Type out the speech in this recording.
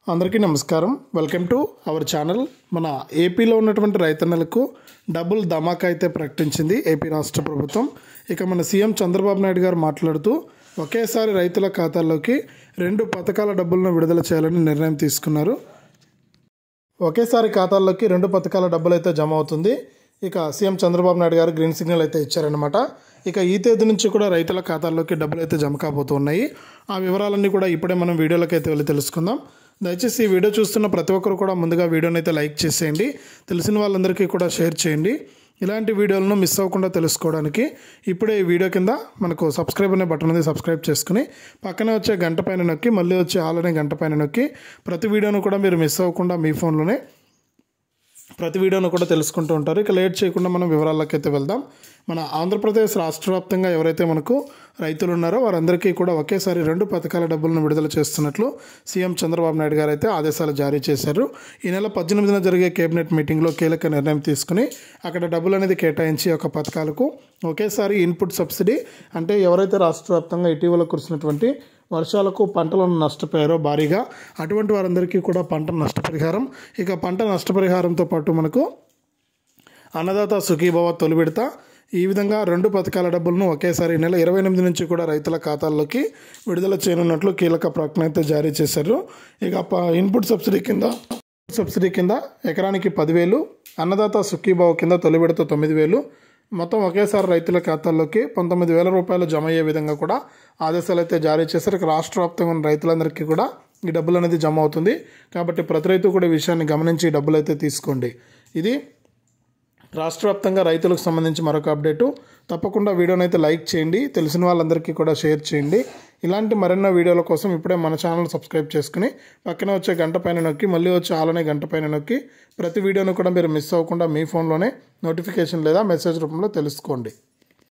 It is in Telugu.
అందరికీ నమస్కారం. Welcome to our channel. మన ఏపీలో ఉన్నటువంటి రైతన్నలకు డబుల్ ధమాకా అయితే ప్రకటించింది ఏపీ రాష్ట్ర ప్రభుత్వం. ఇక మన సీఎం చంద్రబాబు నాయుడు గారు మాట్లాడుతూ ఒకేసారి రైతుల ఖాతాల్లోకి 2 పథకాల డబ్బులను విడుదల చేయాలని నిర్ణయం తీసుకున్నారు. ఒకేసారి ఖాతాల్లోకి 2 పథకాల డబ్బులు అయితే జమ అవుతుంది. ఇక సీఎం చంద్రబాబు నాయుడు గారు గ్రీన్ సిగ్నల్ అయితే ఇచ్చారనమాట. ఇక ఈ తేదీ నుంచి కూడా రైతుల ఖాతాల్లోకి డబ్బులు అయితే జమ కాబోతున్నాయి. ఆ వివరాలన్నీ కూడా ఇప్పుడే మనం వీడియోలోకి అయితే వెళ్ళి తెలుసుకుందాం. దయచేసి ఈ వీడియో చూస్తున్న ప్రతి ఒక్కరు కూడా ముందుగా వీడియోని అయితే లైక్ చేసేయండి, తెలిసిన వాళ్ళందరికీ కూడా షేర్ చేయండి. ఇలాంటి వీడియోలను మిస్ అవ్వకుండా తెలుసుకోవడానికి ఇప్పుడే ఈ వీడియో కింద మనకు సబ్స్క్రైబ్ అనే బటన్ ఉంది, సబ్స్క్రైబ్ చేసుకుని పక్కనే వచ్చే గంట పైన నొక్కి మళ్ళీ వచ్చే ఆల్ అనే గంట పైన నొక్కి ప్రతి వీడియోను కూడా మీరు మిస్ అవ్వకుండా మీ ఫోన్లోనే ప్రతి వీడియోను కూడా తెలుసుకుంటూ ఉంటారు. ఇక లేట్ చేయకుండా మనం వివరాల్లోకి అయితే వెళ్దాం. మన ఆంధ్రప్రదేశ్ రాష్ట్ర వ్యాప్తంగా ఎవరైతే మనకు రైతులు ఉన్నారో వారందరికీ కూడా ఒకేసారి 2 పథకాల డబ్బులను విడుదల చేస్తున్నట్లు సీఎం చంద్రబాబు నాయుడు గారు అయితే ఆదేశాలు జారీ చేశారు. ఈ నెల 18న జరిగే కేబినెట్ మీటింగ్లో కీలక నిర్ణయం తీసుకుని అక్కడ డబ్బులు అనేది కేటాయించి ఒక పథకాలకు ఒకేసారి ఇన్పుట్ సబ్సిడీ, అంటే ఎవరైతే రాష్ట్ర వ్యాప్తంగా ఇటీవల కురిసినటువంటి వర్షాలకు పంటలను నష్టపోయారో భారీగా, అటువంటి వారందరికీ కూడా పంట నష్టపరిహారం, ఇక పంట నష్టపరిహారంతో పాటు మనకు అన్నదాత సుఖీభవ తొలి విడత, ఈ విధంగా 2 పథకాల డబ్బులను ఒకేసారి నెల 28 నుంచి కూడా రైతుల ఖాతాల్లోకి విడుదల చేయనున్నట్లు కీలక ప్రకటన అయితే జారీ చేశారు. ఇక ఇన్పుట్ సబ్సిడీ కింద ఎకరానికి 10,000, అన్నదాత సుఖీభావ కింద తొలి విడత 9,000, మొత్తం ఒకేసారి రైతుల ఖాతాల్లోకి 19,000 రూపాయలు జమ అయ్యే విధంగా కూడా ఆదేశాలు అయితే జారీ చేశారు. ఇక రాష్ట్ర వ్యాప్తంగా ఉన్న రైతులందరికీ కూడా ఈ డబ్బులు అనేది జమ అవుతుంది. కాబట్టి ప్రతి రైతు కూడా ఈ విషయాన్ని గమనించి డబ్బులు అయితే తీసుకోండి. ఇది రాష్ట్ర వ్యాప్తంగా రైతులకు సంబంధించి మరొక అప్డేటు. తప్పకుండా వీడియోని అయితే లైక్ చేయండి, తెలిసిన వాళ్ళందరికీ కూడా షేర్ చేయండి. ఇలాంటి మరెన్నో వీడియోల కోసం ఇప్పుడే మన ఛానల్ సబ్స్క్రైబ్ చేసుకుని పక్కనే వచ్చే గంట పైన నొక్కి మళ్ళీ వచ్చే ఆల్ అనే గంట పైన నొక్కి ప్రతి వీడియోను కూడా మీరు మిస్ అవ్వకుండా మీ ఫోన్లోనే నోటిఫికేషన్ లేదా మెసేజ్ రూపంలో తెలుసుకోండి.